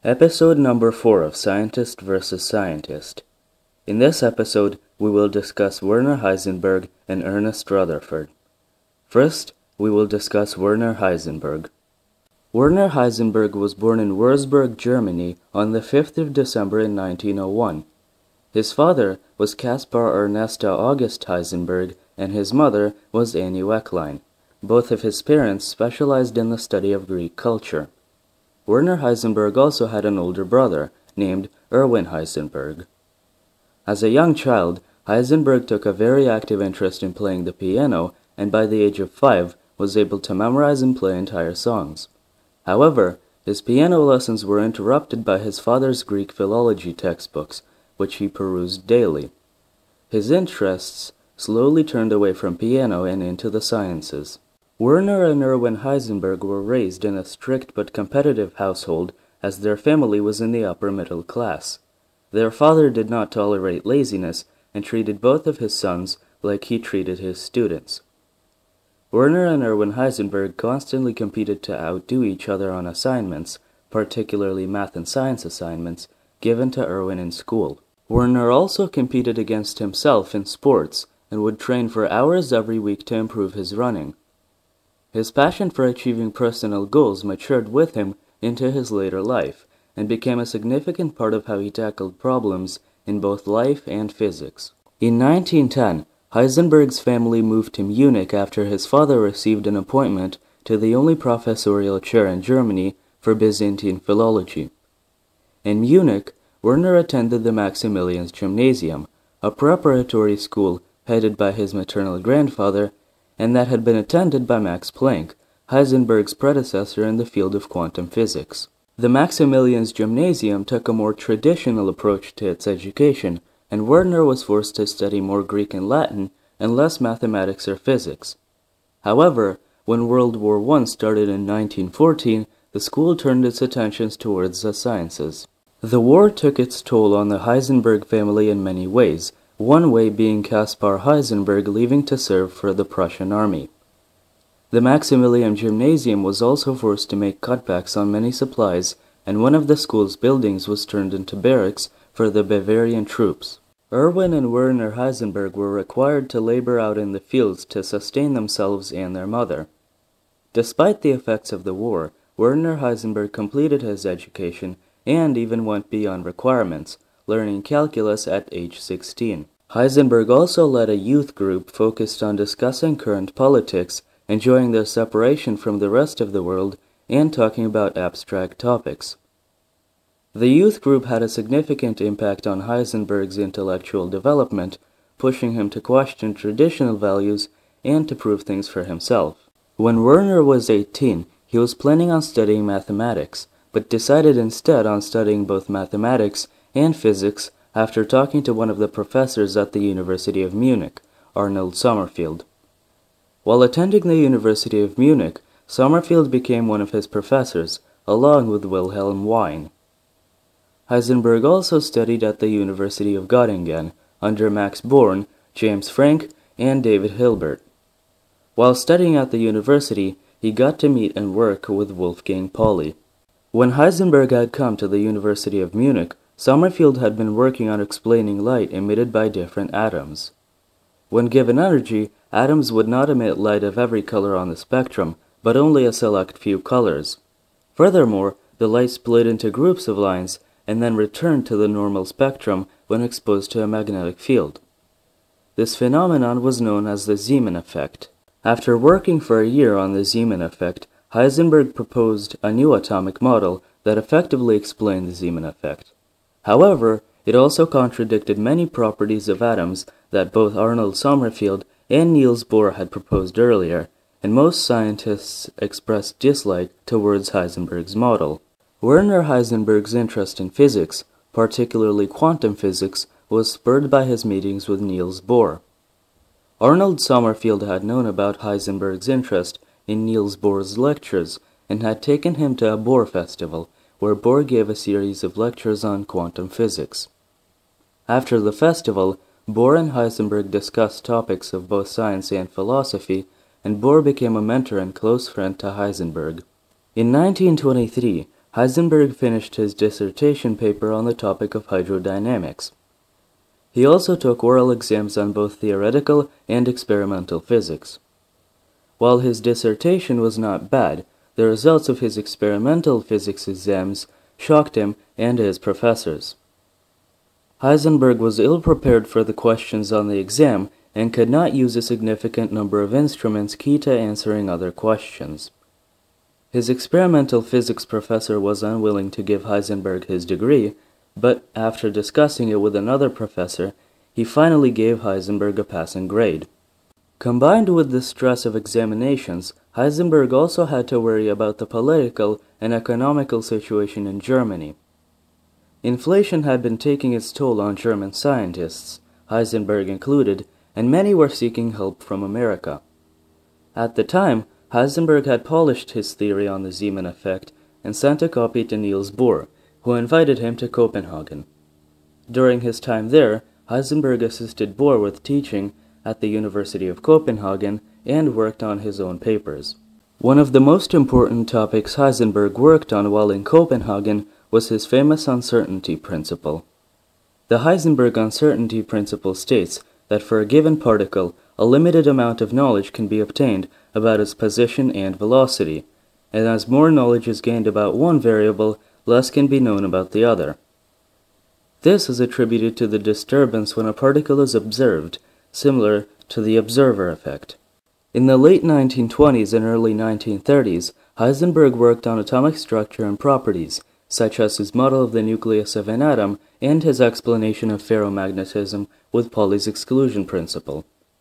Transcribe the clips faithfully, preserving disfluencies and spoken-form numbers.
Episode number four of Scientist versus Scientist. In this episode, we will discuss Werner Heisenberg and Ernest Rutherford. First, we will discuss Werner Heisenberg. Werner Heisenberg was born in Würzburg, Germany on the fifth of December in nineteen oh one. His father was Kaspar Earnesta August Heisenberg, and his mother was Annie Wecklein. Both of his parents specialized in the study of Greek culture. Werner Heisenberg also had an older brother, named Erwin Heisenberg. As a young child, Heisenberg took a very active interest in playing the piano, and by the age of five, was able to memorize and play entire songs. However, his piano lessons were interrupted by his father's Greek philology textbooks, which he perused daily. His interests slowly turned away from piano and into the sciences. Werner and Erwin Heisenberg were raised in a strict but competitive household, as their family was in the upper middle class. Their father did not tolerate laziness and treated both of his sons like he treated his students. Werner and Erwin Heisenberg constantly competed to outdo each other on assignments, particularly math and science assignments, given to Erwin in school. Werner also competed against himself in sports and would train for hours every week to improve his running. His passion for achieving personal goals matured with him into his later life and became a significant part of how he tackled problems in both life and physics. In nineteen ten, Heisenberg's family moved to Munich after his father received an appointment to the only professorial chair in Germany for Byzantine philology. In Munich, Werner attended the Maximilians Gymnasium, a preparatory school headed by his maternal grandfather, and that had been attended by Max Planck, Heisenberg's predecessor in the field of quantum physics. The Maximilians Gymnasium took a more traditional approach to its education, and Werner was forced to study more Greek and Latin and less mathematics or physics. However, when World War One started in nineteen fourteen, the school turned its attentions towards the sciences. The war took its toll on the Heisenberg family in many ways, one way being Kaspar Heisenberg leaving to serve for the Prussian army. The Maximilian Gymnasium was also forced to make cutbacks on many supplies, and one of the school's buildings was turned into barracks for the Bavarian troops. Erwin and Werner Heisenberg were required to labor out in the fields to sustain themselves and their mother. Despite the effects of the war, Werner Heisenberg completed his education and even went beyond requirements, learning calculus at age sixteen. Heisenberg also led a youth group focused on discussing current politics, enjoying their separation from the rest of the world, and talking about abstract topics. The youth group had a significant impact on Heisenberg's intellectual development, pushing him to question traditional values and to prove things for himself. When Werner was eighteen, he was planning on studying mathematics, but decided instead on studying both mathematics and physics after talking to one of the professors at the University of Munich, Arnold Sommerfeld. While attending the University of Munich, Sommerfeld became one of his professors, along with Wilhelm Wien. Heisenberg also studied at the University of Göttingen, under Max Born, James Franck, and David Hilbert. While studying at the university, he got to meet and work with Wolfgang Pauli. When Heisenberg had come to the University of Munich, Sommerfeld had been working on explaining light emitted by different atoms. When given energy, atoms would not emit light of every color on the spectrum, but only a select few colors. Furthermore, the light split into groups of lines and then returned to the normal spectrum when exposed to a magnetic field. This phenomenon was known as the Zeeman effect. After working for a year on the Zeeman effect, Heisenberg proposed a new atomic model that effectively explained the Zeeman effect. However, it also contradicted many properties of atoms that both Arnold Sommerfeld and Niels Bohr had proposed earlier, and most scientists expressed dislike towards Heisenberg's model. Werner Heisenberg's interest in physics, particularly quantum physics, was spurred by his meetings with Niels Bohr. Arnold Sommerfeld had known about Heisenberg's interest in Niels Bohr's lectures and had taken him to a Bohr festival, where Bohr gave a series of lectures on quantum physics. After the festival, Bohr and Heisenberg discussed topics of both science and philosophy, and Bohr became a mentor and close friend to Heisenberg. In nineteen twenty-three, Heisenberg finished his dissertation paper on the topic of hydrodynamics. He also took oral exams on both theoretical and experimental physics. While his dissertation was not bad, the results of his experimental physics exams shocked him and his professors. Heisenberg was ill-prepared for the questions on the exam and could not use a significant number of instruments key to answering other questions. His experimental physics professor was unwilling to give Heisenberg his degree, but after discussing it with another professor, he finally gave Heisenberg a passing grade. Combined with the stress of examinations, Heisenberg also had to worry about the political and economical situation in Germany. Inflation had been taking its toll on German scientists, Heisenberg included, and many were seeking help from America. At the time, Heisenberg had polished his theory on the Zeeman effect and sent a copy to Niels Bohr, who invited him to Copenhagen. During his time there, Heisenberg assisted Bohr with teaching at the University of Copenhagen and worked on his own papers. One of the most important topics Heisenberg worked on while in Copenhagen was his famous uncertainty principle. The Heisenberg uncertainty principle states that for a given particle, a limited amount of knowledge can be obtained about its position and velocity, and as more knowledge is gained about one variable, less can be known about the other. This is attributed to the disturbance when a particle is observed, similar to the observer effect. In the late nineteen twenties and early nineteen thirties, Heisenberg worked on atomic structure and properties, such as his model of the nucleus of an atom and his explanation of ferromagnetism with Pauli's exclusion principle.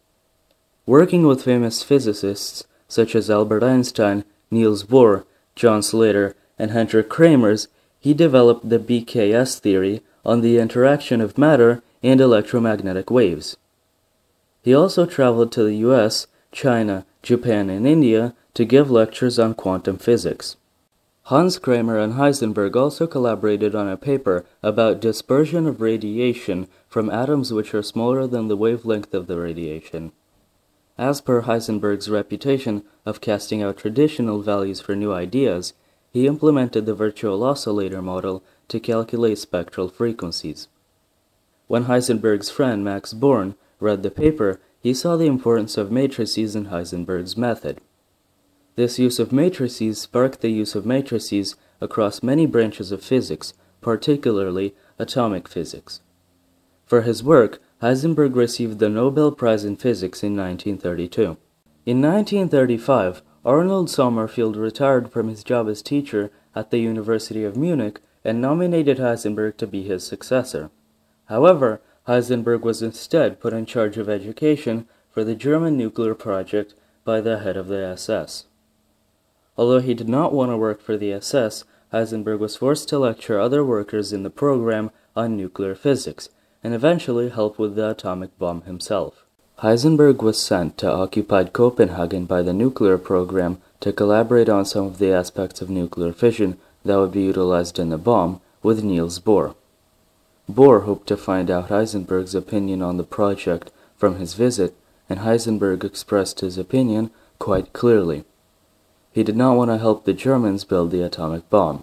Working with famous physicists such as Albert Einstein, Niels Bohr, John Slater, and Hendrik Kramers, he developed the B K S theory on the interaction of matter and electromagnetic waves. He also traveled to the U S, China, Japan, and India to give lectures on quantum physics. Hans Kramer and Heisenberg also collaborated on a paper about dispersion of radiation from atoms which are smaller than the wavelength of the radiation. As per Heisenberg's reputation of casting out traditional values for new ideas, he implemented the virtual oscillator model to calculate spectral frequencies. When Heisenberg's friend Max Born read the paper, he saw the importance of matrices in Heisenberg's method. This use of matrices sparked the use of matrices across many branches of physics, particularly atomic physics. For his work, Heisenberg received the Nobel Prize in Physics in nineteen thirty-two. In nineteen thirty-five, Arnold Sommerfeld retired from his job as teacher at the University of Munich and nominated Heisenberg to be his successor. However, Heisenberg was instead put in charge of education for the German nuclear project by the head of the S S. Although he did not want to work for the S S, Heisenberg was forced to lecture other workers in the program on nuclear physics, and eventually help with the atomic bomb himself. Heisenberg was sent to occupied Copenhagen by the nuclear program to collaborate on some of the aspects of nuclear fission that would be utilized in the bomb with Niels Bohr. Bohr hoped to find out Heisenberg's opinion on the project from his visit, and Heisenberg expressed his opinion quite clearly. He did not want to help the Germans build the atomic bomb.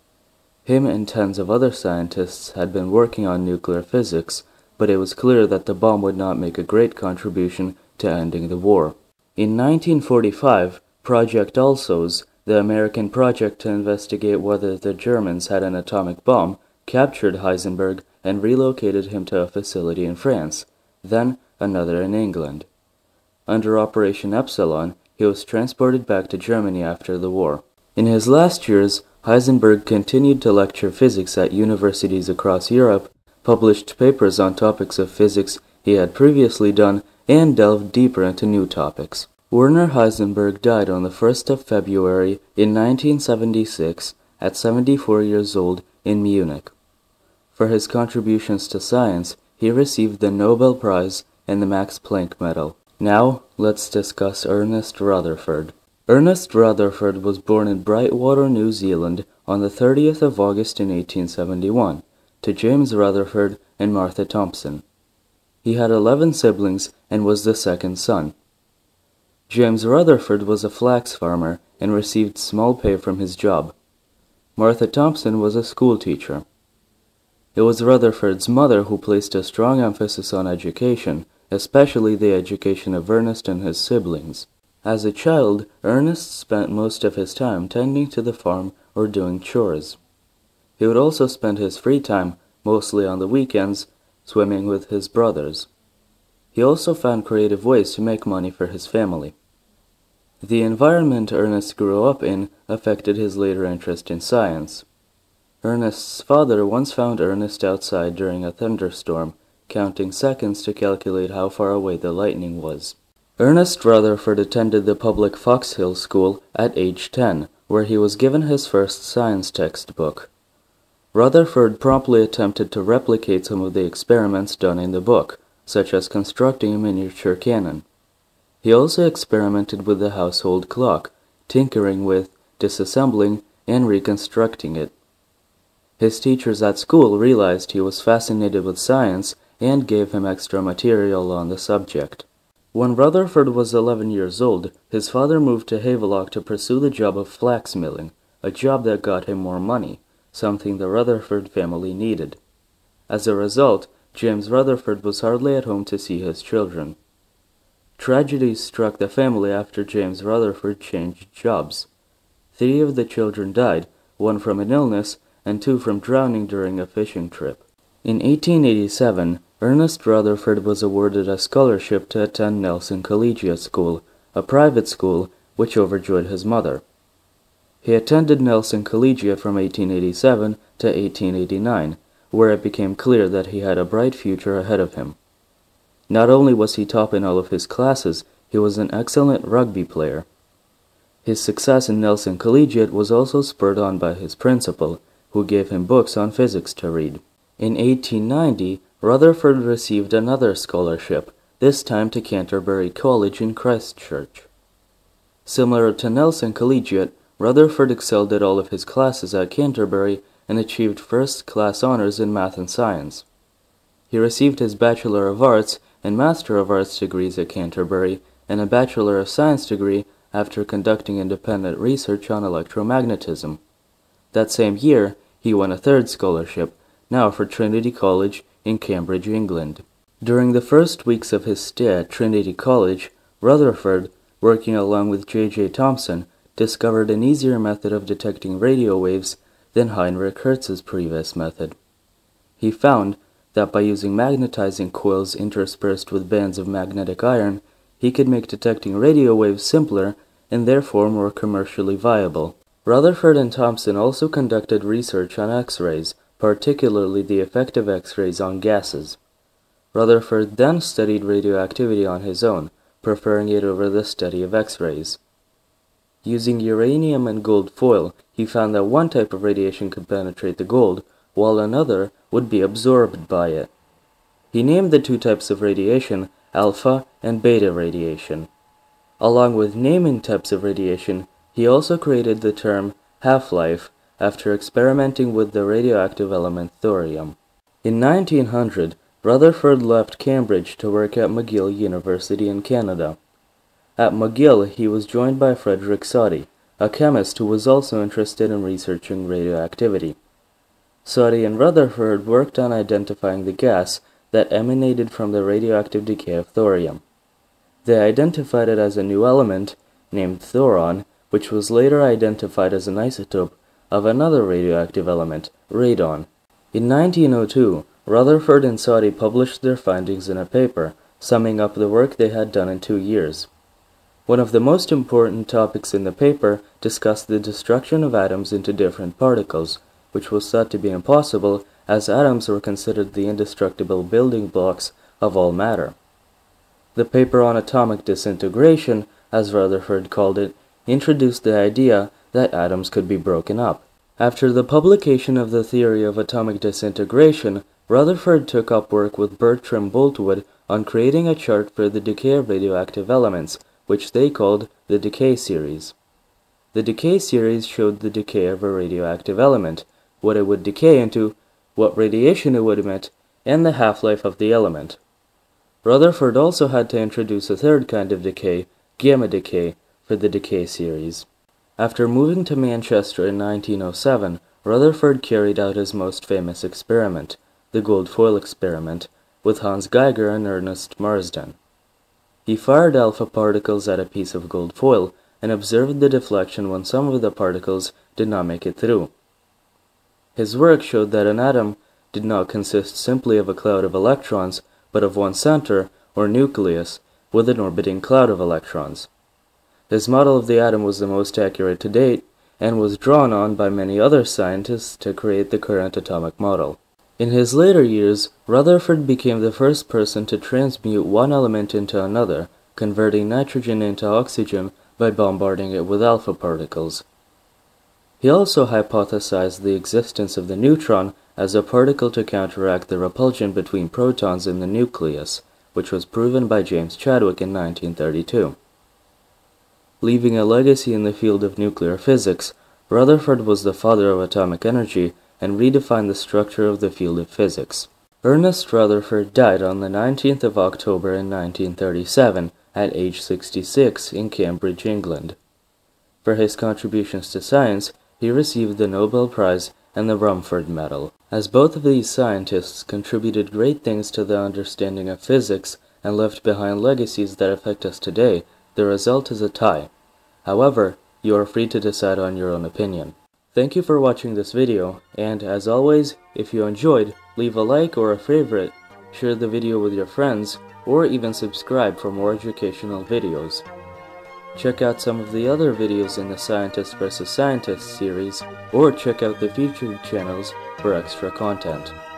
Him and tens of other scientists had been working on nuclear physics, but it was clear that the bomb would not make a great contribution to ending the war. In nineteen forty-five, Project Alsos, the American project to investigate whether the Germans had an atomic bomb, captured Heisenberg and relocated him to a facility in France, then another in England. Under Operation Epsilon, he was transported back to Germany after the war. In his last years, Heisenberg continued to lecture physics at universities across Europe, published papers on topics of physics he had previously done, and delved deeper into new topics. Werner Heisenberg died on the first of February in nineteen seventy-six at seventy-four years old in Munich. For his contributions to science, he received the Nobel Prize and the Max Planck Medal. Now, let's discuss Ernest Rutherford. Ernest Rutherford was born in Brightwater, New Zealand on the thirtieth of August in eighteen seventy-one, to James Rutherford and Martha Thompson. He had eleven siblings and was the second son. James Rutherford was a flax farmer and received small pay from his job. Martha Thompson was a schoolteacher. It was Rutherford's mother who placed a strong emphasis on education, especially the education of Ernest and his siblings. As a child, Ernest spent most of his time tending to the farm or doing chores. He would also spend his free time, mostly on the weekends, swimming with his brothers. He also found creative ways to make money for his family. The environment Ernest grew up in affected his later interest in science. Ernest's father once found Ernest outside during a thunderstorm, counting seconds to calculate how far away the lightning was. Ernest Rutherford attended the public Fox Hill School at age ten, where he was given his first science textbook. Rutherford promptly attempted to replicate some of the experiments done in the book, such as constructing a miniature cannon. He also experimented with the household clock, tinkering with, disassembling, and reconstructing it. His teachers at school realized he was fascinated with science and gave him extra material on the subject. When Rutherford was eleven years old, his father moved to Havelock to pursue the job of flax milling, a job that got him more money, something the Rutherford family needed. As a result, James Rutherford was hardly at home to see his children. Tragedy struck the family after James Rutherford changed jobs. Three of the children died, one from an illness and two from drowning during a fishing trip. In eighteen eighty-seven, Ernest Rutherford was awarded a scholarship to attend Nelson Collegiate School, a private school which overjoyed his mother. He attended Nelson Collegiate from eighteen eighty-seven to eighteen eighty-nine, where it became clear that he had a bright future ahead of him. Not only was he top in all of his classes, he was an excellent rugby player. His success in Nelson Collegiate was also spurred on by his principal, who gave him books on physics to read. In eighteen ninety, Rutherford received another scholarship, this time to Canterbury College in Christchurch. Similar to Nelson Collegiate, Rutherford excelled at all of his classes at Canterbury and achieved first-class honors in math and science. He received his Bachelor of Arts and Master of Arts degrees at Canterbury and a Bachelor of Science degree after conducting independent research on electromagnetism. That same year, he won a third scholarship, now for Trinity College in Cambridge, England. During the first weeks of his stay at Trinity College, Rutherford, working along with J J Thompson, discovered an easier method of detecting radio waves than Heinrich Hertz's previous method. He found that by using magnetizing coils interspersed with bands of magnetic iron, he could make detecting radio waves simpler and therefore more commercially viable. Rutherford and Thompson also conducted research on X-rays, particularly the effect of X-rays on gases. Rutherford then studied radioactivity on his own, preferring it over the study of X-rays. Using uranium and gold foil, he found that one type of radiation could penetrate the gold, while another would be absorbed by it. He named the two types of radiation alpha and beta radiation. Along with naming types of radiation, he also created the term half-life after experimenting with the radioactive element thorium. In nineteen hundred, Rutherford left Cambridge to work at McGill University in Canada. At McGill, he was joined by Frederick Soddy, a chemist who was also interested in researching radioactivity. Soddy and Rutherford worked on identifying the gas that emanated from the radioactive decay of thorium. They identified it as a new element, named thoron, which was later identified as an isotope of another radioactive element, radon. In nineteen oh two, Rutherford and Soddy published their findings in a paper, summing up the work they had done in two years. One of the most important topics in the paper discussed the destruction of atoms into different particles, which was thought to be impossible as atoms were considered the indestructible building blocks of all matter. The paper on atomic disintegration, as Rutherford called it, introduced the idea that atoms could be broken up. After the publication of the Theory of Atomic Disintegration, Rutherford took up work with Bertram Boltwood on creating a chart for the decay of radioactive elements, which they called the decay series. The decay series showed the decay of a radioactive element, what it would decay into, what radiation it would emit, and the half-life of the element. Rutherford also had to introduce a third kind of decay, gamma decay, for the decay series. After moving to Manchester in nineteen oh seven, Rutherford carried out his most famous experiment, the gold foil experiment, with Hans Geiger and Ernest Marsden. He fired alpha particles at a piece of gold foil and observed the deflection when some of the particles did not make it through. His work showed that an atom did not consist simply of a cloud of electrons, but of one center, or nucleus, with an orbiting cloud of electrons. His model of the atom was the most accurate to date, and was drawn on by many other scientists to create the current atomic model. In his later years, Rutherford became the first person to transmute one element into another, converting nitrogen into oxygen by bombarding it with alpha particles. He also hypothesized the existence of the neutron as a particle to counteract the repulsion between protons in the nucleus, which was proven by James Chadwick in nineteen thirty-two. Leaving a legacy in the field of nuclear physics, Rutherford was the father of atomic energy and redefined the structure of the field of physics. Ernest Rutherford died on the nineteenth of October in nineteen thirty-seven at age sixty-six in Cambridge, England. For his contributions to science, he received the Nobel Prize and the Rumford Medal. As both of these scientists contributed great things to the understanding of physics and left behind legacies that affect us today, the result is a tie. However, you are free to decide on your own opinion. Thank you for watching this video, and as always, if you enjoyed, leave a like or a favorite, share the video with your friends, or even subscribe for more educational videos. Check out some of the other videos in the Scientist versus Scientist series, or check out the featured channels for extra content.